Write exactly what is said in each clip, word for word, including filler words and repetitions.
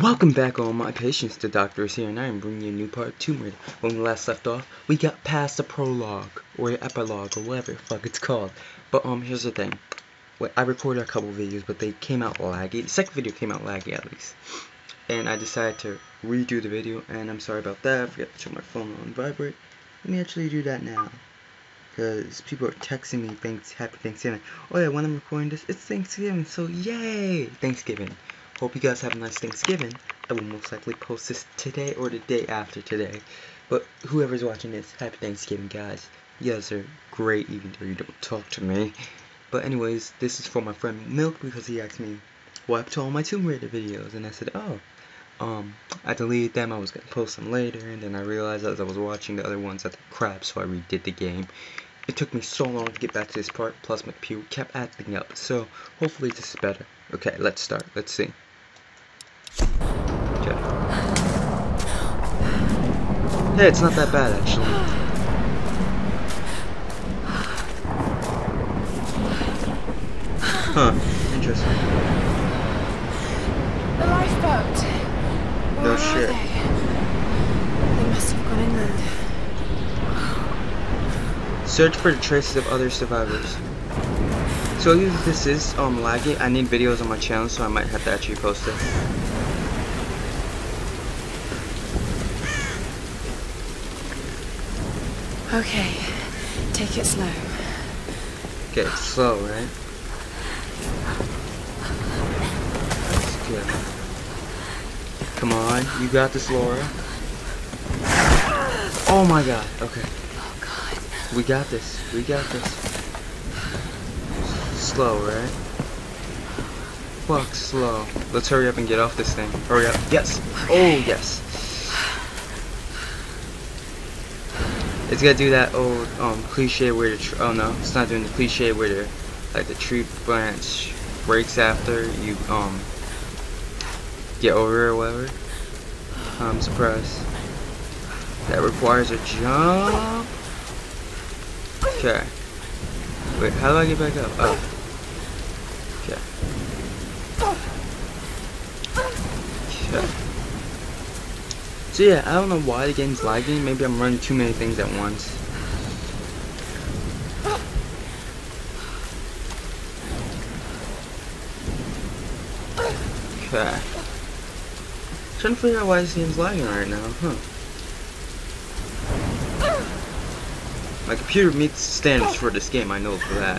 Welcome back, all my patients. The doctor is here, and I am bringing you a new part two. When we last left off, we got past the prologue, or the epilogue, or whatever the fuck it's called. But, um, here's the thing. I recorded a couple videos, but they came out laggy. The second video came out laggy, at least. And I decided to redo the video, and I'm sorry about that. I forgot to turn my phone on vibrate. Let me actually do that now. Because people are texting me, thanks, happy Thanksgiving. Oh yeah, when I'm recording this, it's Thanksgiving, so yay! Thanksgiving. Hope you guys have a nice Thanksgiving. I will most likely post this today or the day after today. But whoever's watching this, happy Thanksgiving, guys. You guys are great, even though you don't talk to me. But anyways, this is for my friend Milk, because he asked me what happened to all my Tomb Raider videos. And I said, oh, um, I deleted them, I was going to post them later. And then I realized as I was watching the other ones that they're crap, so I redid the game. It took me so long to get back to this part, plus my computer kept acting up. So, hopefully this is better. Okay, let's start. Let's see. Okay. Hey, it's not that bad, actually. Huh, interesting. The lifeboat. Where No are shit. They? They must have gone inland. Search for the traces of other survivors. So if this is um laggy, I need videos on my channel, so I might have to actually post it. Okay, take it slow. Okay, it's slow, right? That's good. Come on, you got this, Laura. Oh my god, okay. Oh god. We got this, we got this. Slow, right? Fuck, slow. Let's hurry up and get off this thing. Hurry up. Yes! Oh, yes! It's gonna do that old um cliche where the tr oh no, it's not doing the cliche where the like the tree branch breaks after you um get over it or whatever. I'm surprised. That requires a jump. Okay. Wait, how do I get back up? Oh. Okay. Okay. So yeah, I don't know why the game's lagging. Maybe I'm running too many things at once. Okay. Trying to figure out why this game's lagging right now, huh? My computer meets standards for this game, I know for that.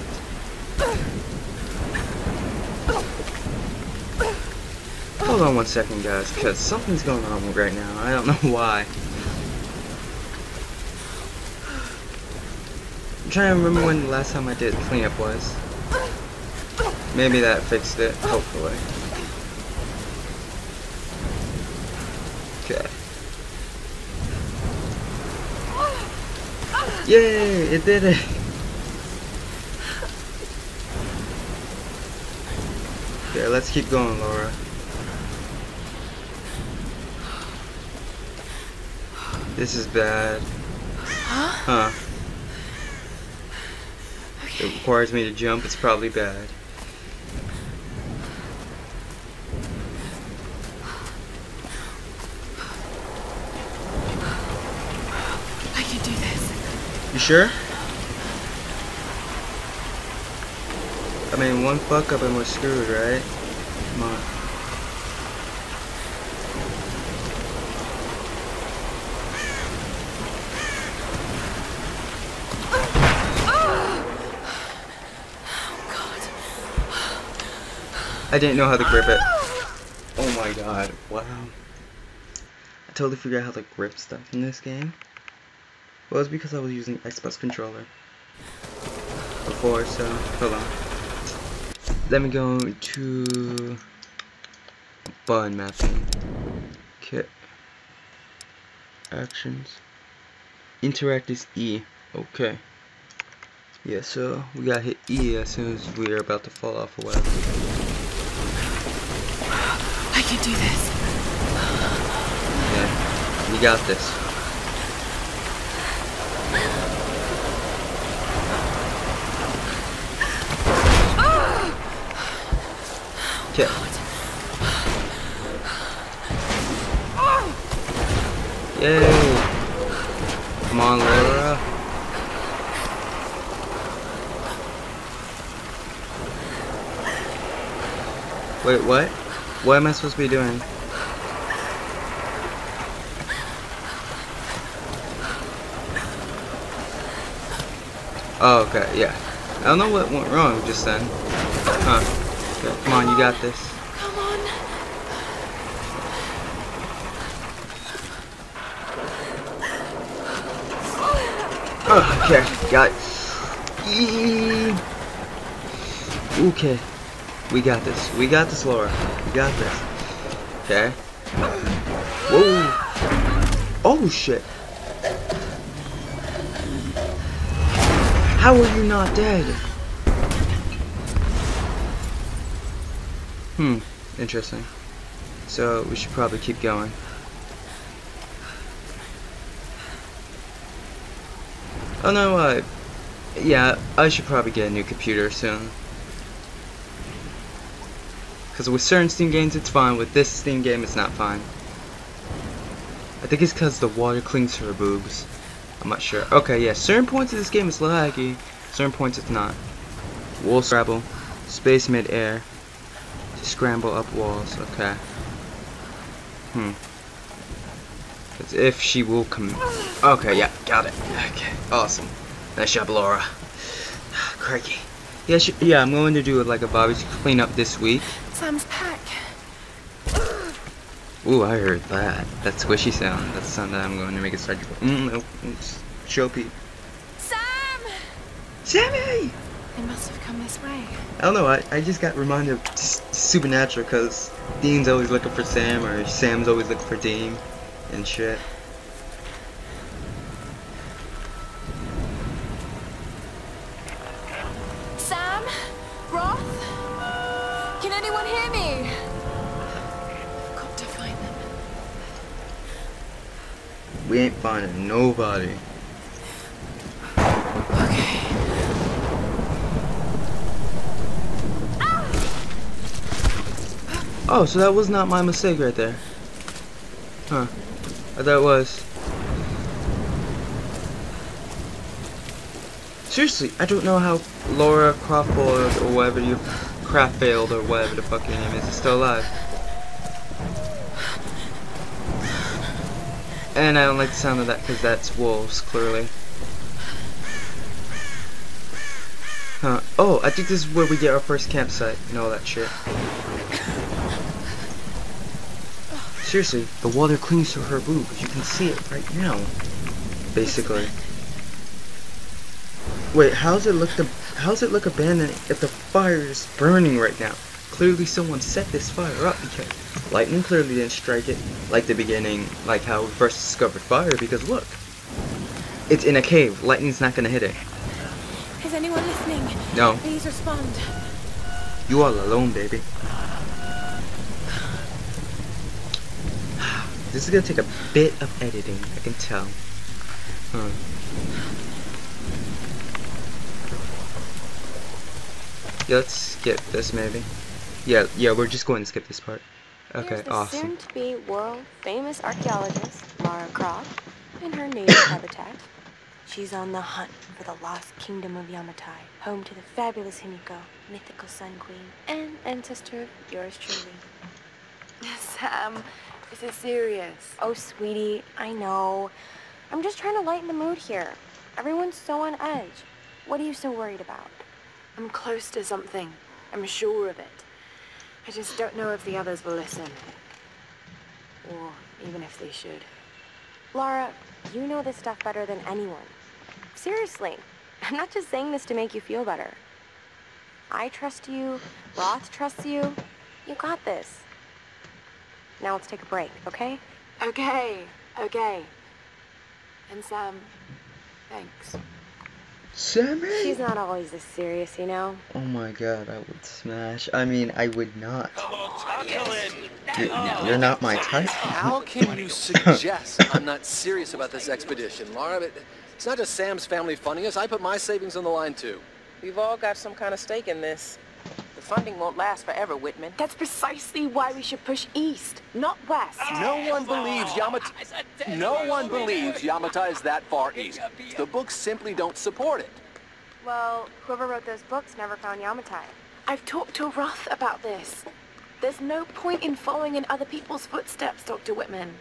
Hold on one second, guys, because something's going on right now. I don't know why. I'm trying to remember when the last time I did cleanup was. Maybe that fixed it, hopefully. Okay. Yay! It did it! Okay, let's keep going, Laura. This is bad. Huh? Okay. It requires me to jump, it's probably bad. I can do this. You sure? I mean, one fuck up and we're screwed, right? Come on. I didn't know how to grip it. Oh my god, wow. I totally forgot how to grip stuff in this game. Well, it's because I was using Xbox controller before, so hold on. Let me go to button mapping. Okay. Actions. Interact is E. Okay. Yeah, so we gotta hit E as soon as we are about to fall off or whatever. I can do this. Yeah, you got this. Okay. Yay! Come on, Laura. Wait, what? What am I supposed to be doing? Oh, okay, yeah. I don't know what went wrong just then. Huh. Okay, come on, you got this. Come on. Oh, okay, got it. Eee. Okay. We got this. We got this, Laura. We got this. Okay. Whoa. Oh, shit. How are you not dead? Hmm. Interesting. So, we should probably keep going. Oh, no, uh... yeah, I should probably get a new computer soon. Because with certain Steam games it's fine, with this Steam game it's not fine. I think it's because the water clings to her boobs. I'm not sure. Okay, yeah, certain points of this game is laggy, certain points it's not. Wall scrabble, space mid-air, to scramble up walls, okay. Hmm. As if she will come. Okay, yeah, got it. Okay, awesome. Nice job, Laura. Crikey. Yeah, sh yeah, I'm going to do like a barbecue cleanup this week. Sam's pack. Ooh, I heard that. That squishy sound. That's the sound that I'm going to make it start. Mm, no, show Pete. Sam! Sammy! They must have come this way. I don't know. I, I just got reminded of Supernatural because Dean's always looking for Sam, or Sam's always looking for Dean, and shit. Sam? Roth? Can anyone hear me? I've got to find them. We ain't finding nobody. Okay. Oh, so that was not my mistake right there. Huh. I thought it was. Seriously, I don't know how Laura Crawford or whatever you Craftfield or whatever the fuck your name is is still alive. And I don't like the sound of that because that's wolves, clearly. Huh. Oh, I think this is where we get our first campsite and all that shit. Seriously, the water clings to her boobs. You can see it right now. Basically. Wait, how's it look the how's it look abandoned if the fire is burning right now? Clearly someone set this fire up because lightning clearly didn't strike it like the beginning, like how we first discovered fire, because look. It's in a cave. Lightning's not gonna hit it. Is anyone listening? No. Please respond. You all alone, baby. This is gonna take a bit of editing, I can tell. Huh. Yeah, let's skip this maybe. Yeah, yeah, we're just going to skip this part. Okay, Here's the awesome. soon-to-be world-famous archaeologist, Lara Croft, in her native habitat. She's on the hunt for the lost kingdom of Yamatai, home to the fabulous Himiko, mythical Sun Queen, and ancestor of yours truly. Sam, this is serious. Oh, sweetie, I know. I'm just trying to lighten the mood here. Everyone's so on edge. What are you so worried about? I'm close to something. I'm sure of it. I just don't know if the others will listen. Or even if they should. Lara, you know this stuff better than anyone. Seriously, I'm not just saying this to make you feel better. I trust you, Roth trusts you. You got this. Now let's take a break, okay? Okay, okay. And Sam, thanks. Sammy? She's not always this serious, you know? Oh my god, I would smash. I mean, I would not. You're, you're not my type. How can you suggest I'm not serious about this expedition, Laura? It, it's not just Sam's family funding us. I put my savings on the line, too. We've all got some kind of stake in this. The funding won't last forever, Whitman. That's precisely why we should push east, not west. No one believes Yamata... No one believes Yamata is that far east. The books simply don't support it. Well, whoever wrote those books never found Yamatai. I've talked to Roth about this. There's no point in following in other people's footsteps, Doctor Whitman.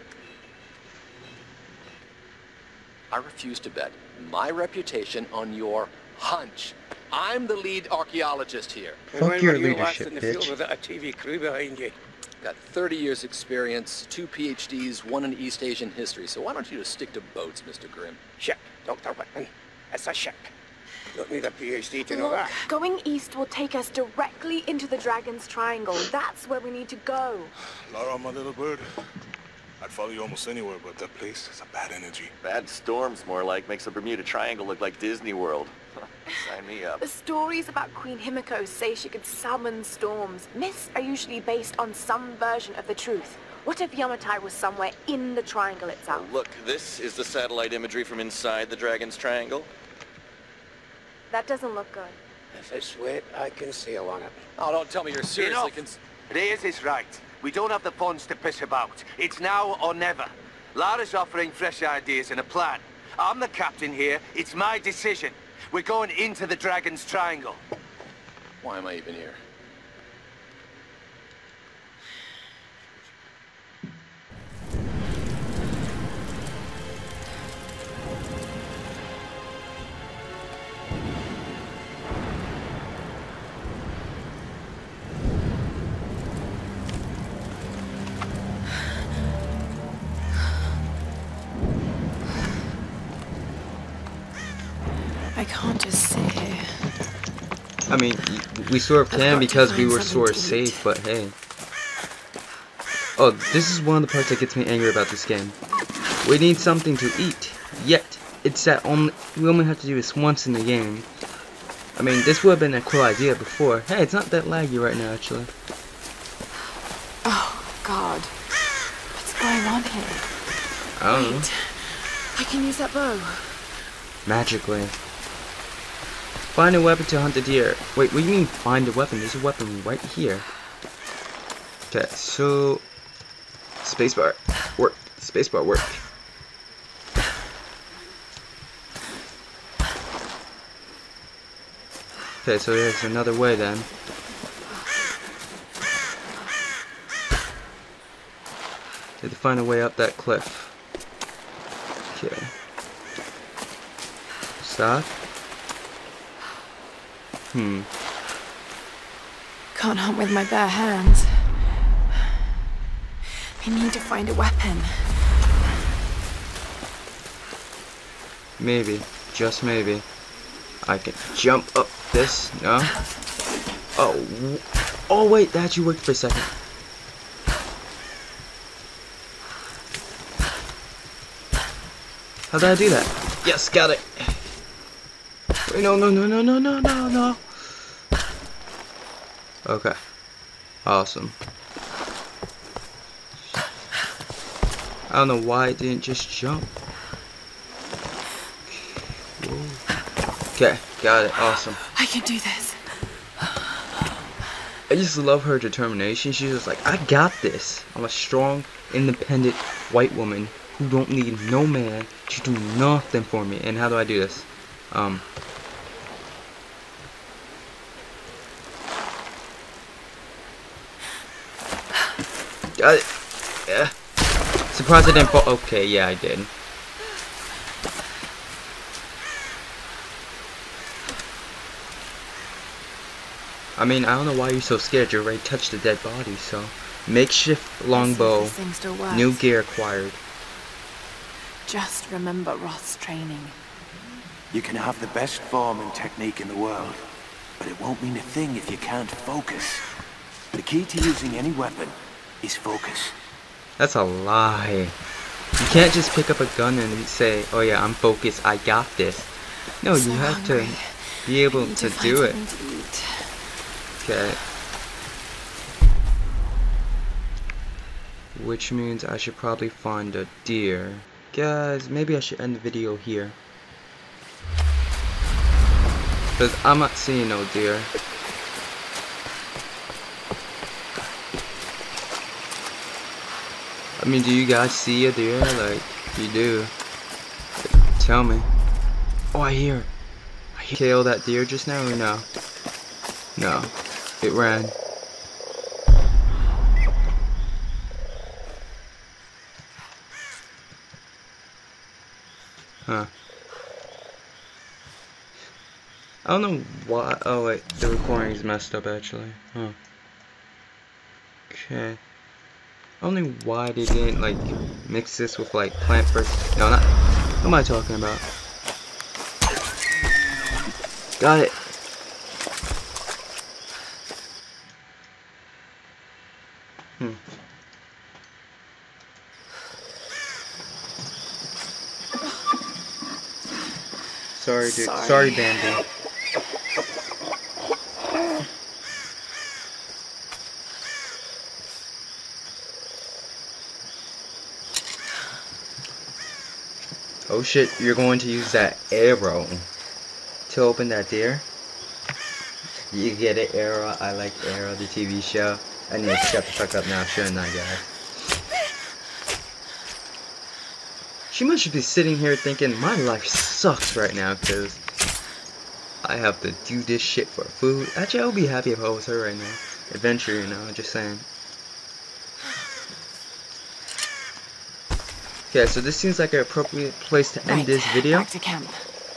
I refuse to bet my reputation on your hunch. I'm the lead archaeologist here. Fuck your leadership, bitch. With a T V crew behind you. Got thirty years experience, two P H Ds, one in East Asian history, so why don't you just stick to boats, Mister Grimm? Ship, Doctor Whitman. It's a ship. You don't need a P H D to know Look, that. going east will take us directly into the Dragon's Triangle. That's where we need to go. Lara, my little bird. I'd follow you almost anywhere, but that place is a bad energy. Bad storms, more like. Makes the Bermuda Triangle look like Disney World. Sign me up. The stories about Queen Himiko say she could summon storms. Myths are usually based on some version of the truth. What if Yamatai was somewhere in the triangle itself? Look, this is the satellite imagery from inside the Dragon's Triangle. That doesn't look good. If it's wet, I can sail on it. Oh, don't tell me you're seriously Enough. cons- Reyes is right. We don't have the funds to piss about. It's now or never. Lara's offering fresh ideas and a plan. I'm the captain here. It's my decision. We're going into the Dragon's Triangle. Why am I even here? I can't just sit here. I mean, we sort of I've can got to because we find were something sort of to safe, eat. but hey. Oh, this is one of the parts that gets me angry about this game. We need something to eat, yet it's that only we only have to do this once in the game. I mean, this would have been a cool idea before. Hey, it's not that laggy right now, actually. Oh, God. What's going on here? I don't know. Wait. I can use that bow. Magically. Find a weapon to hunt the deer. Wait, what do you mean find a weapon? There's a weapon right here. Okay, so spacebar work. Spacebar work. Okay, so there's another way then. Need to find a way up that cliff. Okay. Stop. Hmm. Can't hunt with my bare hands. I need to find a weapon. Maybe, just maybe, I can jump up this. No? Oh, w- oh wait, that actually worked for a second. How did I do that? Yes, got it. Wait, no, no, no, no, no, no, no, no. Okay. Awesome. I don't know why I didn't just jump. Whoa. Okay, got it. Awesome. I can do this. I just love her determination. She's just like, I got this. I'm a strong, independent white woman who don't need no man to do nothing for me. And how do I do this? Um. Got it. Yeah. Surprised I didn't fall. Okay, yeah, I did. I mean, I don't know why you're so scared. You already touched the dead body, so. Makeshift longbow. This thing still works. New gear acquired. Just remember Roth's training. You can have the best form and technique in the world, but it won't mean a thing if you can't focus. The key to using any weapon is focus. That's a lie. You can't just pick up a gun and say, oh yeah, I'm focused, I got this. No, So you have hungry. to be able I need to find do it. something to eat. Okay. Which means I should probably find a deer. Guys, maybe I should end the video here. Because I'm not seeing no deer. I mean, do you guys see a deer? Like, if you do, tell me. Oh, I hear. I hear. Kill that deer just now or no? No. It ran. Huh. I don't know why. Oh wait, the recording is messed up actually. Huh. Okay. I don't know why they didn't like mix this with like plant first. No, not. What am I talking about? Got it. Hmm. Sorry, dude. Sorry, Sorry Bambi. Oh shit, you're going to use that arrow to open that deer? You get it, Arrow? I like Arrow, the T V show. I need to shut the fuck up now, shouldn't I, guys? She must be sitting here thinking, my life sucks right now, because I have to do this shit for food. Actually, I would be happy if I was her right now. Adventure, you know, just saying. Okay, so this seems like an appropriate place to end Right, this video. back to camp.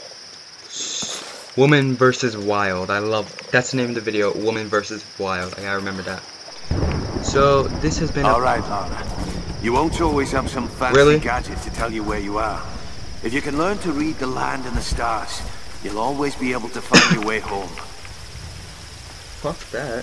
Woman versus Wild. I love, that's the name of the video, Woman versus Wild. I gotta remember that. So, this has been a... Alright, Lara. You won't always have some fancy Really? gadget to tell you where you are. If you can learn to read the land and the stars, you'll always be able to find your way home. Fuck that.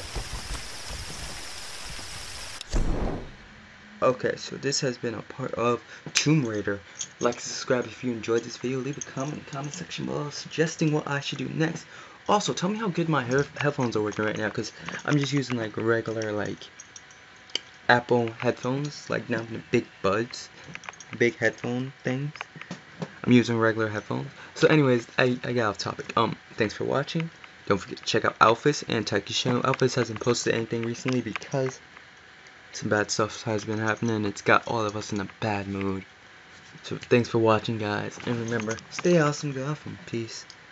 Okay, so this has been a part of Tomb Raider. Like and subscribe if you enjoyed this video. Leave a comment in the comment section below suggesting what I should do next. Also, tell me how good my hair headphones are working right now, because I'm just using like regular like Apple headphones, like not the big buds, big headphone things. I'm using regular headphones. So anyways, I, I got off topic. Um, thanks for watching. Don't forget to check out Alphys and Taiki's channel. Alphys hasn't posted anything recently because some bad stuff has been happening. It's got all of us in a bad mood. So thanks for watching, guys. And remember, stay awesome, Gotham. Peace.